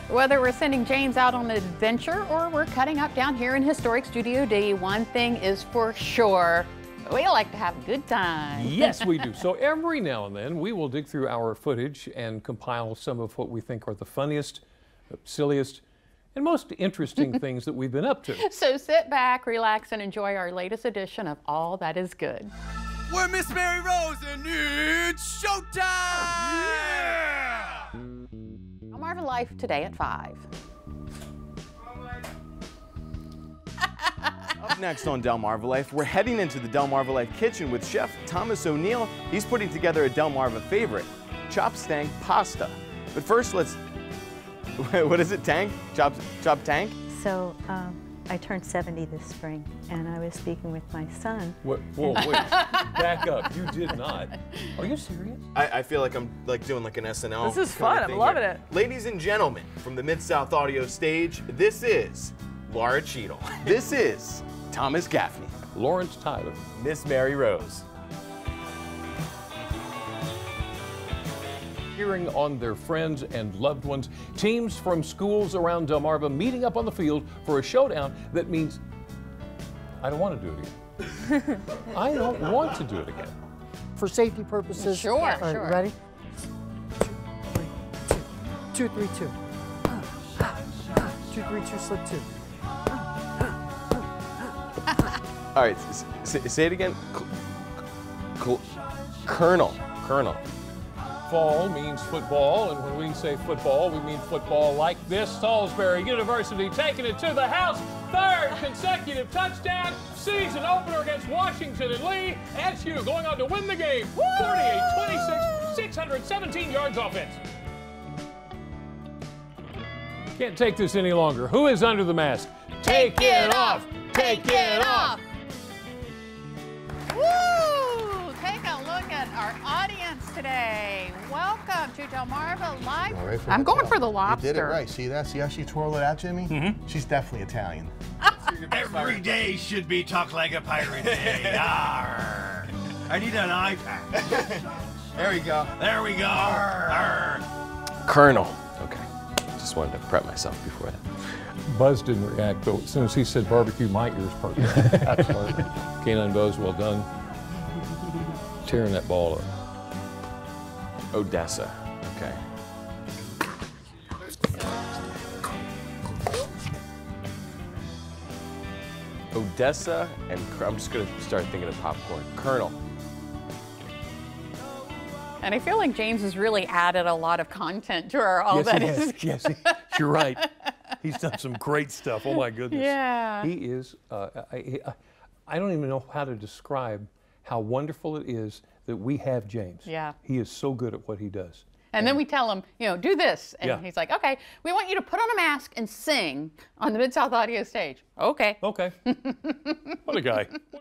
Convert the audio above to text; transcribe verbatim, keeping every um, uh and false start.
Whether we're sending James out on an adventure or we're cutting up down here in historic Studio D, one thing is for sure. We like to have a good time. Yes, we do. So every now and then we will dig through our footage and compile some of what we think are the funniest, silliest, and most interesting things that we've been up to. So sit back, relax, and enjoy our latest edition of All That Is Good. We're Miss Mary Rose and it's showtime! Yeah! Delmarva Life today at five. Up next on Delmarva Life, we're heading into the Delmarva Life kitchen with Chef Thomas O'Neill. He's putting together a Delmarva favorite, chop stank pasta. But first, let's, what is it, tank? Chop, chop tank? So um, I turned seventy this spring, and I was speaking with my son. What, whoa, wait, back up. You did not. Are you serious? I, I feel like I'm like doing like an S N L. This is fun. I'm loving here. it. Ladies and gentlemen, from the Mid-South Audio stage, this is Laura Cheadle. This is Thomas Gaffney. Lawrence Tyler. Miss Mary Rose. Cheering on their friends and loved ones, teams from schools around Delmarva meeting up on the field for a showdown that means I don't want to do it again. I don't want to do it again. For safety purposes. Sure, All right, sure. ready? Two, three, two. Two, three, two, slip two. All right, s s say it again. C c Colonel. Colonel. Fall means football, and when we say football, we mean football like this. Salisbury University taking it to the house. Third consecutive touchdown. Season opener against Washington and Lee. S U going on to win the game. forty-eight twenty-six, six hundred seventeen yards offense. Can't take this any longer. Who is under the mask? Take, Take it it off. Take it off. Woo! Take a look at our audience today. Welcome to Delmarva Live. All right, for I'm the going top. for the lobster. You did it right. See that? See how she twirled it out, Jimmy? Mm-hmm. She's definitely Italian. Every day should be Talk Like a Pirate Day. Arr. I need an iPad. There we go. There we go. Arr. Colonel. Okay. Just wanted to prep myself before that. Buzz didn't react, though. As soon as he said barbecue, my ears perked up. Absolutely. Canine Buzz, well done. Tearing that ball up. Odessa. Okay. Odessa and I'm just gonna start thinking of popcorn. Colonel. And I feel like James has really added a lot of content to our All Yes, That he Is has. Good. Yes, he, you're right. He's done some great stuff. Oh my goodness. Yeah. He is. Uh, I, I, I don't even know how to describe how wonderful it is that we have James. Yeah. He is so good at what he does. And then we tell him, you know, do this. And Yeah. he's like, okay, we want you to put on a mask and sing on the Mid-South Audio stage. Okay. Okay. What a guy.